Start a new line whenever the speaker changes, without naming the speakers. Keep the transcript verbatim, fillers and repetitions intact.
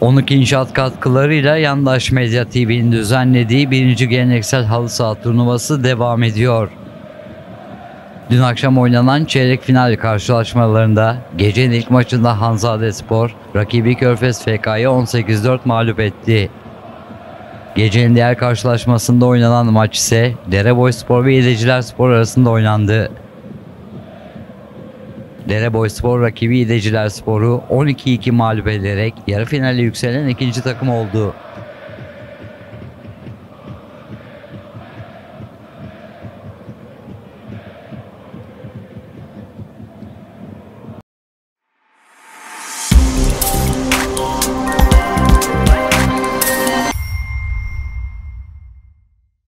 Onuk İnşaat katkılarıyla Yandaş Medya T V'nin düzenlediği birinci geleneksel halı saha turnuvası devam ediyor. Dün akşam oynanan çeyrek final karşılaşmalarında gecenin ilk maçında Hanzadespor rakibi Körfez F K'yı on sekiz dört mağlup etti. Gecenin diğer karşılaşmasında oynanan maç ise Dereboyspor ve İdecilerspor arasında oynandı. Dereboyspor rakibi İdecilerspor'u on iki iki mağlup ederek yarı finale yükselen ikinci takım oldu.